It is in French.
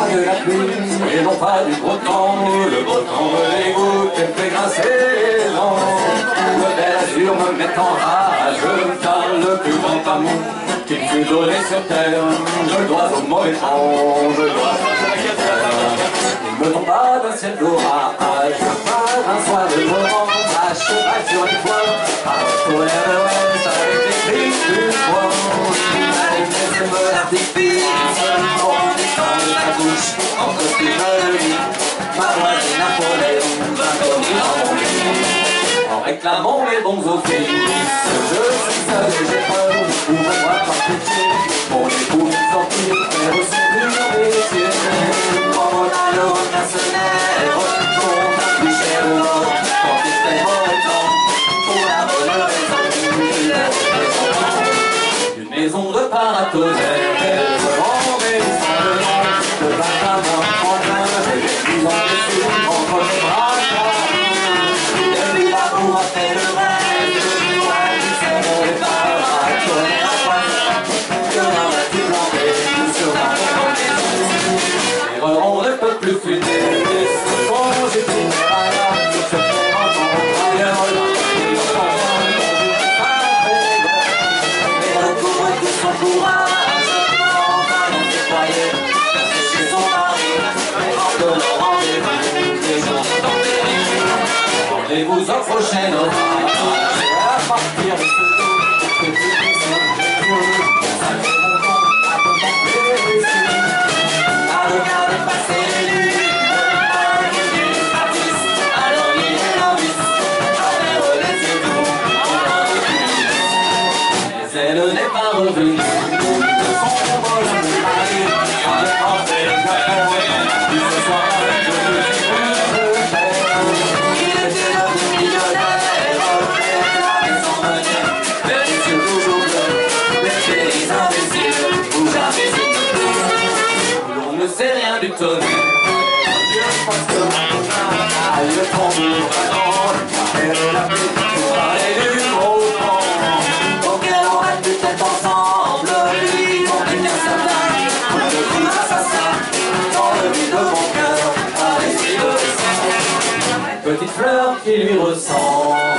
de la pluie et non pas du beau temps. Le beau temps me dégoûte et me fait grincer les dents. Le bel azur me met en rage, car le plus grand amour qui fut donné sur terre, je le dois au mauvais temps, je le dois à la guerre. Il me tombe pas d'un ciel d'orage, par un soir de novembre, à cheval sur une toile, à colère de l'ouest avec des cris plus forts. Avec mes feux d'artifice, on descend de la couche, entre ce que je dis, ma voisine Napoléon va dormir en mon lit. En réclamant les bons offices, je suis seul et j'ai peur, ouvre-moi par pitié, mon époux sortir, faire aussi plus métier. Prends dans le mercenaire, ton plus cher or, quand il fait mauvais temps, pour la bonne raison, une maison de paratonnerre, rangée sans le nom, de Benjamin Franklin, j'ai des millions de sous entre mes bras. On a fait le rêve, moi qui sais mon départ, à tourner en poisson, que dans la tube blanquée, sur ma l'erreur on ne peut plus fuiter, quand j'ai fini à la sur ce terrain en ailleurs, il en prend un, mais recouvre tout son courage, enfin on s'y croyait, chez son mari, mais hors de leur rendez-vous, les journées d'enterrés. Et vous en prochaine orage, à partir de ce jour, que tu puisses consacrer mon temps à contempler les récits, à regarder passer les livres, à regarder les artistes, à leur lire les novices, à faire les yeux doux, mais elle n'est pas revenue de son bonheur de Paris, avec entrée de café, puis ce soir avec le petit bout de terre. C'est rien du tonnerre, parce que maintenant, le tambour attend, et la paix pour parler du gros temps, auquel on reste peut-être ensemble, lui, on est bien certain, on le coup assassin, dans le vide de mon cœur, avec ses deux seins, une petite fleur qui lui ressemble.